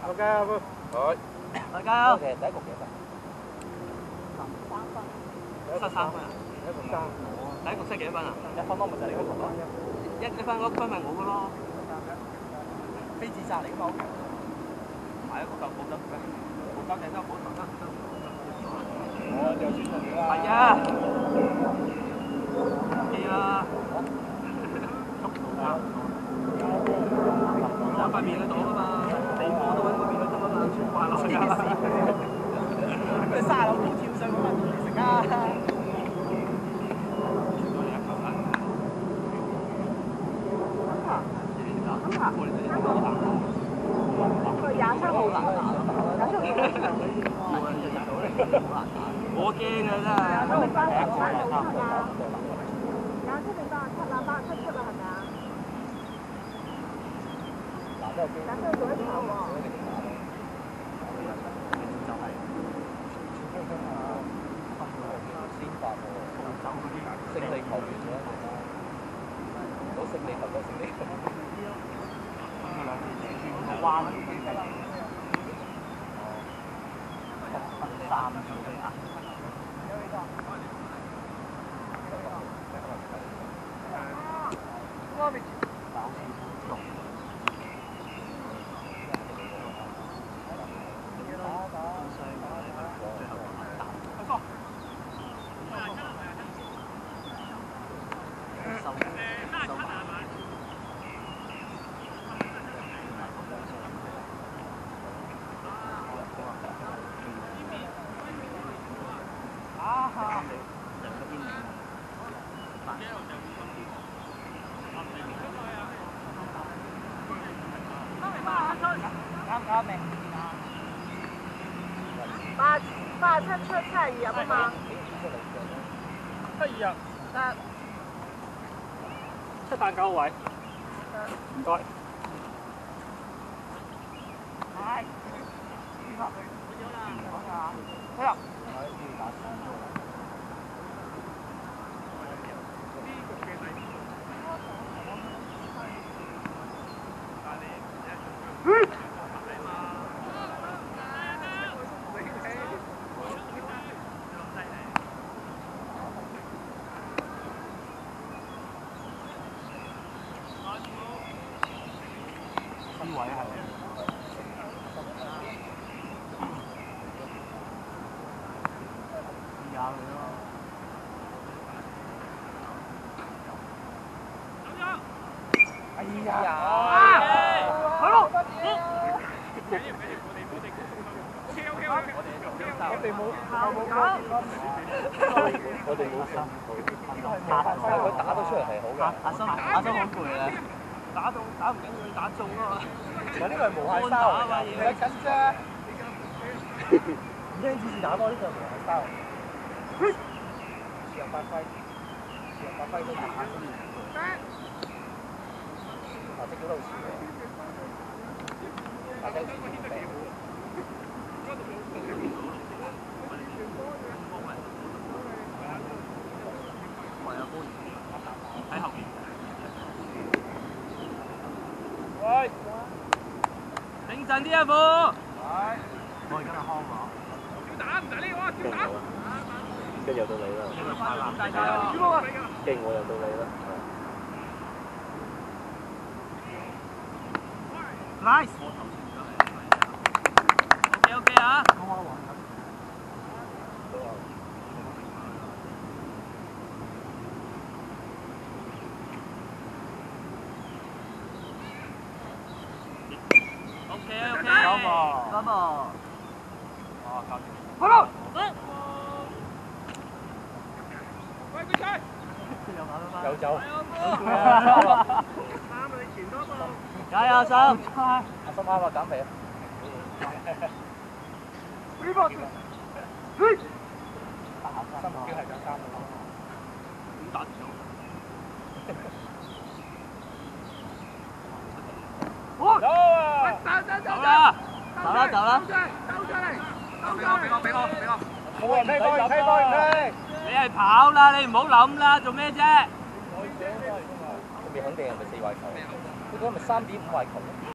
OK 啊，好。 大家好。 其實第一局幾分 ？13分啊！ 第一局3。 第一局失幾多分啊 ？1分咯，咪就係你嗰局咯。 一分嗰分咪我嘅咯。 非自殺嚟㗎嘛， 係啊，嗰嚿冇得嘅，冇得嘅都冇得。 我就算同你啦。 係啊。OK 啦。有塊面喺度啊嘛，地波都喺嗰邊嗰度啊嘛，全掛落去㗎。 佢3樓高跳上嗰份嚟食啊！ 佢廿三號難打，廿三號場我驚啊真係。 廿三號班係87啊，27定87啦，87出啦係咪啊？廿三號做一場喎。 先發喎，勝利球員嘅，攞勝利球攞勝利球。彎3秒啊！啱未？87出72入啊嘛。 72入。 得。 789位。唔該。 係。 呢位係試下佢咯。哎呀！係咯。我哋冇佢打到出嚟係好嘅。 阿生好攰啊！打唔緊要，打中啊嘛。 其實呢個係無限沙嚟㗎，你緊啫。唔聽次次打波呢個係無限沙。試下發揮都打先。即係都好似嘅。大家好似唔明。 喺後邊。 喂， 頂陣啲啊，父！ 我而家係康喎。 照打唔使呢個，照打。 跟住又到你啦。勁我又到你啦。 Nice。OK 啊。Come on。 哦，搞掂。 好啦。 喂，比賽。 有走。 啱啊！你前多步。 加油，阿心！ 阿心啱啊，減肥啊！ 呢個。 心目標係想3個。 點達咗？ 好。走啊！ 走啦！走啦！ 俾我。 冇人批波， 你係跑啦，你唔好諗啦，做咩啫？ 未肯定係咪4壞球？佢嗰個咪3.5壞球？